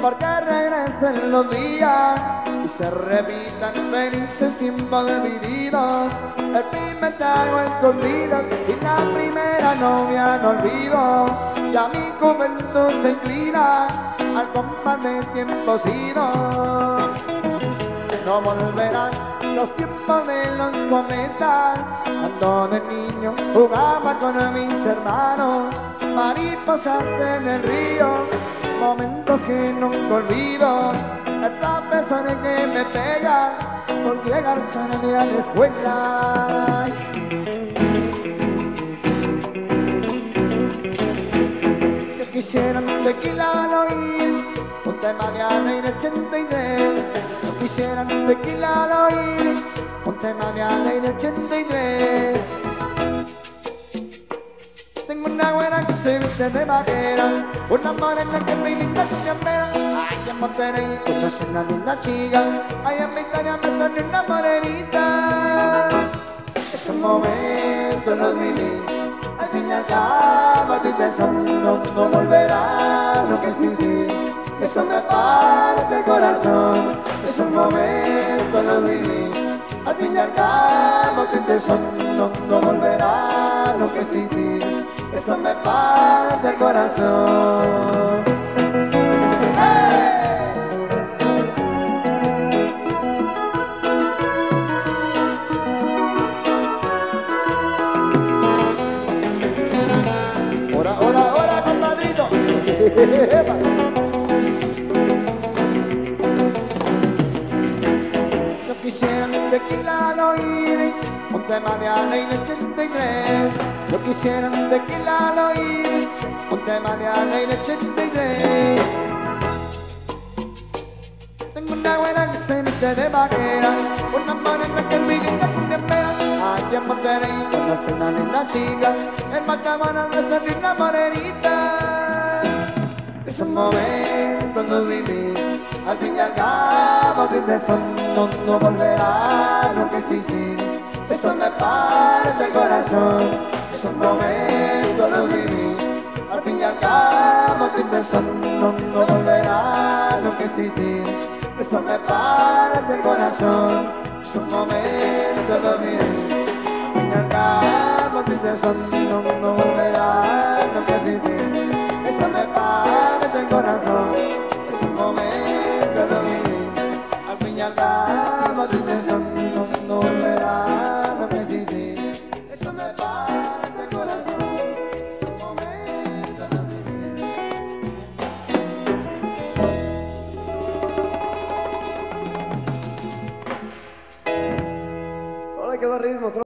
porque regresen los días y se repitan felices tiempos de mi vida. El primer trago escondido y la primera novia no olvido. Ya mi juventud se inclina al compás de tiempos idos. No volverán los tiempos de los cometas, cuando de niño jugaba con mis hermanos, mariposas en el río, momentos que nunca olvido, estas personas que me pegan por llegar tarde a la escuela. Yo quisiera un tequila al oír, un tema de Aire 83. Yo quisiera un tequila al oír, un tema de Aire 83. Tengo una güera que se viste de vaquera, una morena que me invita con mi amera. Ay, en Monterrey conocí una linda chica, ay, en mi Italia me salió una morenita. Es un momento, los viví, al fin y al cabo a ti te son, no volverá lo que existí. Eso me parte el corazón, es un momento, lo viví, al fin y al cabo a ti te son, no volverá lo que existí. Eso me parte el corazón. ¡Hey! Ora, ora, ora, compadrito. Yo quisiera un tequila al oír, un tema de Aire 83. Yo quisiera un tequila al oír, un tema de Aire 83. Tengo una güera que se viste de vaquera, una morena que me grita con mi amera. Aquí en Monterrey conoce una linda chica, en Matamoros me salió una morenita. Es un momento, no viví, al fin y al cabo de son, no volverá lo que existí. Eso me parte el corazón, es un momento, lo viví, al fin y al cabo de son, no volverá lo que existí. Eso me parte el corazón, es un momento, lo viví, al fin y al cabo de son, no volverá lo que existí. Eso me parte el corazón, es un momento, lo viví, al fin y al cabo de son, no volverá lo que existí. Eso me parte el corazón, es un momento, lo viví. Ahora quedó ritmo.